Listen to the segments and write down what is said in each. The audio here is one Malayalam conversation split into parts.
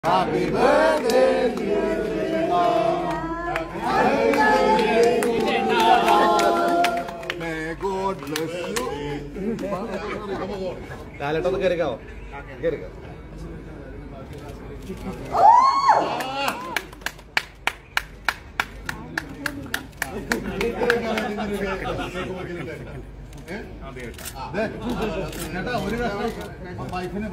Happy birthday to you. May God bless you. കാലട്ടൊന്ന് കയറിക്കാവോ കയറിക്കോ ഒരു വൈഫിന്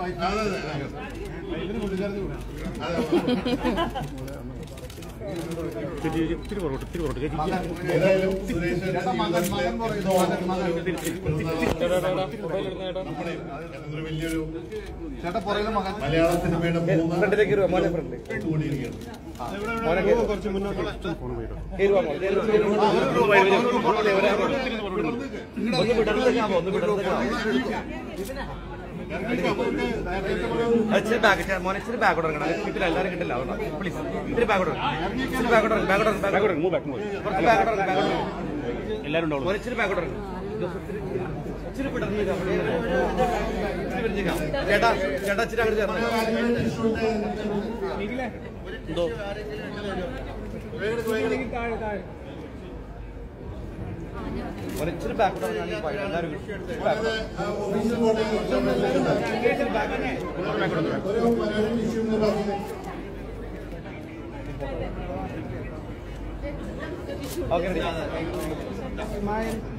വലിയൊരു മലയാള സിനിമയുടെ കുറച്ച് മുന്നോട്ട് മോനെ ഇച്ചിരി ബാക്കോട്ട് ഇറങ്ങണം ഇതിൽ എല്ലാവരും കിട്ടില്ല പ്ലീസ് ഇത്തിരി ബാക്കോട്ട് എല്ലാവരും ഉണ്ടാവും ഇച്ചിരി ബാക്കോട്ട് ഇറങ്ങും ഇച്ചിരി ചേട്ടാ ചേട്ടാ ഇച്ചിരി അങ്ങോട്ട് ചേർന്ന് എന്തോ ഒരിച്ചിരി ബാക്കോട്ട് ഇറങ്ങാൻ എല്ലാവരും ഓക്കെ